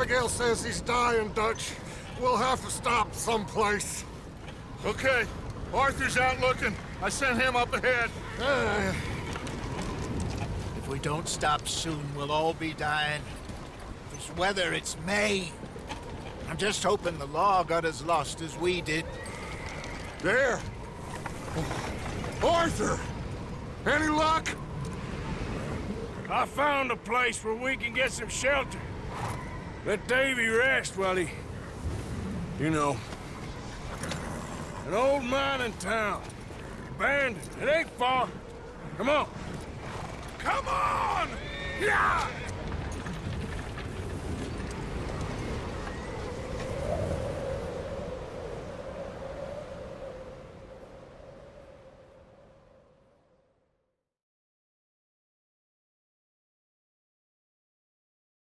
Abigail says he's dying, Dutch. We'll have to stop someplace. Okay. Arthur's out looking. I sent him up ahead. If we don't stop soon, we'll all be dying. This weather, it's May. I'm just hoping the law got as lost as we did. There. Arthur! Any luck? I found a place where we can get some shelter. Let Davy rest while he... You know. An old mining town. Abandoned. It ain't far. Come on. Come on! Yeah!